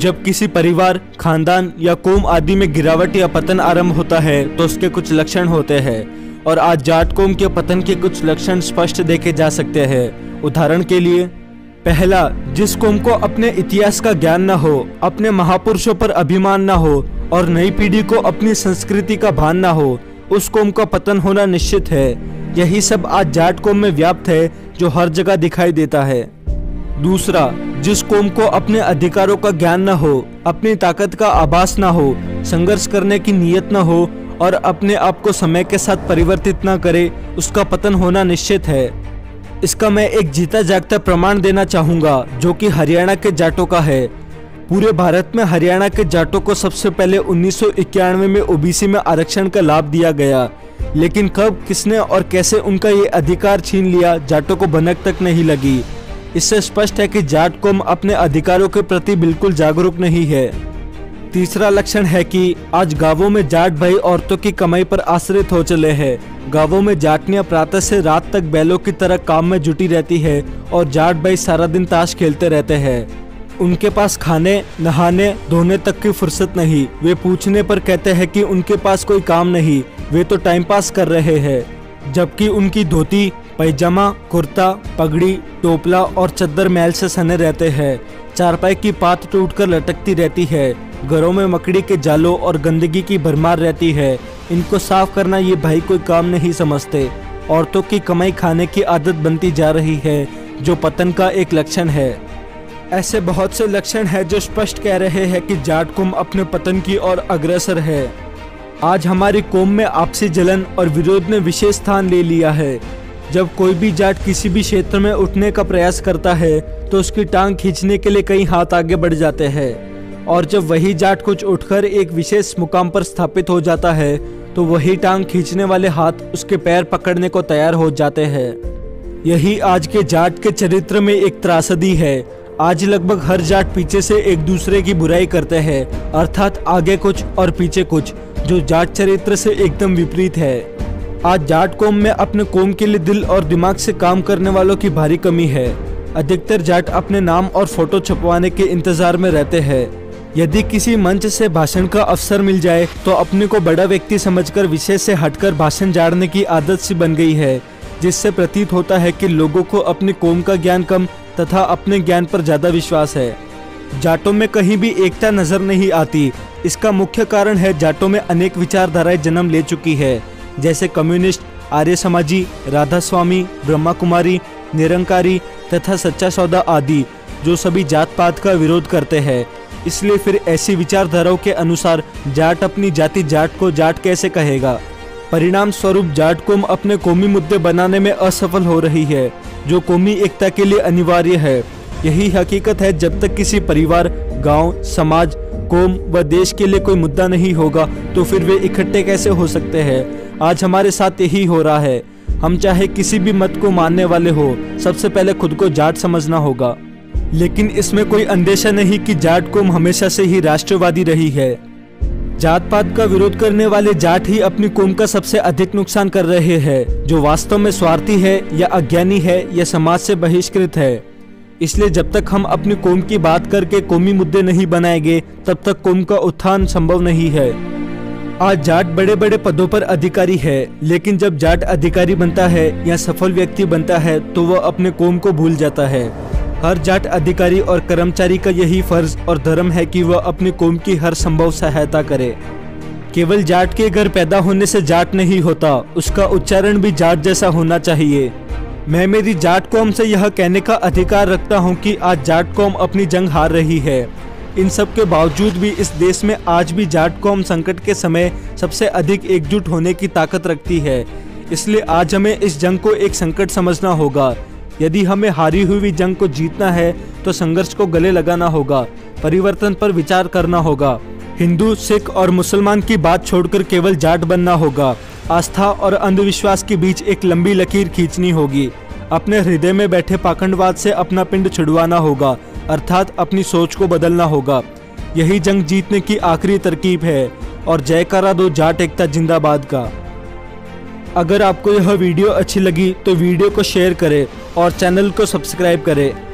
जब किसी परिवार, खानदान या कौम आदि में गिरावट या पतन आरंभ होता है तो उसके कुछ लक्षण होते हैं और आज जाट कौम के पतन के कुछ लक्षण स्पष्ट देखे जा सकते हैं। उदाहरण के लिए, पहला, जिस कौम को अपने इतिहास का ज्ञान न हो, अपने महापुरुषों पर अभिमान न हो और नई पीढ़ी को अपनी संस्कृति का भान न हो, उस कौम का पतन होना निश्चित है। यही सब आज जाट कौम में व्याप्त है जो हर जगह दिखाई देता है। दूसरा, जिस कौम को अपने अधिकारों का ज्ञान न हो, अपनी ताकत का आभास न हो, संघर्ष करने की नीयत न हो और अपने आप को समय के साथ परिवर्तित न करे, उसका पतन होना निश्चित है। इसका मैं एक जीता जागता प्रमाण देना चाहूँगा जो कि हरियाणा के जाटों का है। पूरे भारत में हरियाणा के जाटों को सबसे पहले 1991 में ओबीसी में आरक्षण का लाभ दिया गया, लेकिन कब, किसने और कैसे उनका ये अधिकार छीन लिया, जाटों को भनक तक नहीं लगी। इससे स्पष्ट है कि जाट कौम अपने अधिकारों के प्रति बिल्कुल जागरूक नहीं है। तीसरा लक्षण है कि आज गांवों में जाट भाई औरतों की कमाई पर आश्रित हो चले हैं। गांवों में जाटनियां प्रातः से रात तक बैलों की तरह काम में जुटी रहती है और जाट भाई सारा दिन ताश खेलते रहते हैं। उनके पास खाने, नहाने, धोने तक की फुर्सत नहीं। वे पूछने पर कहते हैं कि उनके पास कोई काम नहीं, वे तो टाइम पास कर रहे हैं। जबकि उनकी धोती, पैजामा, कुर्ता, पगड़ी, टोपला और चद्दर मैल से सने रहते हैं। चारपाई की पात टूटकर लटकती रहती है। घरों में मकड़ी के जालों और गंदगी की भरमार रहती है। इनको साफ करना ये भाई कोई काम नहीं समझते। औरतों की कमाई खाने की आदत बनती जा रही है, जो पतन का एक लक्षण है। ऐसे बहुत से लक्षण हैं जो स्पष्ट कह रहे हैं कि जाट कौम अपने पतन की ओर अग्रसर है। आज हमारी कौम में आपसी जलन और विरोध ने विशेष स्थान ले लिया है। जब कोई भी जाट किसी भी क्षेत्र में उठने का प्रयास करता है तो उसकी टांग खींचने के लिए कई हाथ आगे बढ़ जाते हैं, और जब वही जाट कुछ उठकर एक विशेष मुकाम पर स्थापित हो जाता है तो वही टांग खींचने वाले हाथ उसके पैर पकड़ने को तैयार हो जाते हैं। यही आज के जाट के चरित्र में एक त्रासदी है। आज लगभग हर जाट पीछे से एक दूसरे की बुराई करते हैं, अर्थात आगे कुछ और पीछे कुछ, जो जाट चरित्र से एकदम विपरीत है। आज जाट कौम में अपने कौम के लिए दिल और दिमाग से काम करने वालों की भारी कमी है। अधिकतर जाट अपने नाम और फोटो छपवाने के इंतजार में रहते हैं। यदि किसी मंच से भाषण का अवसर मिल जाए तो अपने को बड़ा व्यक्ति समझकर विषय से हटकर भाषण झाड़ने की आदत सी बन गई है, जिससे प्रतीत होता है कि लोगों को अपनी कौम का ज्ञान कम तथा अपने ज्ञान पर ज्यादा विश्वास है। जाटों में कहीं भी एकता नजर नहीं आती। इसका मुख्य कारण है जाटों में अनेक विचारधाराएं जन्म ले चुकी है, जैसे कम्युनिस्ट, आर्य समाजी, राधा स्वामी, ब्रह्मा कुमारी, निरंकारी तथा सच्चा सौदा आदि, जो सभी जात पात का विरोध करते हैं। इसलिए फिर ऐसी विचारधाराओं के अनुसार जाट अपनी जाति जाट को जाट कैसे कहेगा। परिणाम स्वरूप जाट कौम अपने कौमी मुद्दे बनाने में असफल हो रही है, जो कौमी एकता के लिए अनिवार्य है। यही हकीकत है। जब तक किसी परिवार, गांव, समाज, कौम व देश के लिए कोई मुद्दा नहीं होगा तो फिर वे इकट्ठे कैसे हो सकते हैं। आज हमारे साथ यही हो रहा है। हम चाहे किसी भी मत को मानने वाले हो, सबसे पहले खुद को जाट समझना होगा। लेकिन इसमें कोई अंदेशा नहीं कि जाट कौम हमेशा से ही राष्ट्रवादी रही है। जात पात का विरोध करने वाले जाट ही अपनी कौम का सबसे अधिक नुकसान कर रहे हैं, जो वास्तव में स्वार्थी है या अज्ञानी है या समाज से बहिष्कृत है। इसलिए जब तक हम अपनी कौम की बात करके कौमी मुद्दे नहीं बनाएंगे, तब तक कौम का उत्थान संभव नहीं है। आज जाट बड़े बड़े पदों पर अधिकारी है, लेकिन जब जाट अधिकारी बनता है या सफल व्यक्ति बनता है तो वह अपने कौम को भूल जाता है। हर जाट अधिकारी और कर्मचारी का यही फर्ज और धर्म है कि वह अपनी कौम की हर संभव सहायता करे। केवल जाट के घर पैदा होने से जाट नहीं होता, उसका उच्चारण भी जाट जैसा होना चाहिए। मैं मेरी जाट कौम से यह कहने का अधिकार रखता हूं कि आज जाट कौम अपनी जंग हार रही है। इन सब के बावजूद भी इस देश में आज भी जाट कौम संकट के समय सबसे अधिक एकजुट होने की ताकत रखती है। इसलिए आज हमें इस जंग को एक संकट समझना होगा। यदि हमें हारी हुई जंग को जीतना है तो संघर्ष को गले लगाना होगा, परिवर्तन पर विचार करना होगा। हिंदू, सिख और मुसलमान की बात छोड़कर केवल जाट बनना होगा। आस्था और अंधविश्वास के बीच एक लंबी लकीर खींचनी होगी। अपने हृदय में बैठे पाखंडवाद से अपना पिंड छुड़वाना होगा, अर्थात अपनी सोच को बदलना होगा। यही जंग जीतने की आखिरी तरकीब है। और जयकारा दो जाट एकता जिंदाबाद का। अगर आपको यह वीडियो अच्छी लगी तो वीडियो को शेयर करें और चैनल को सब्सक्राइब करें।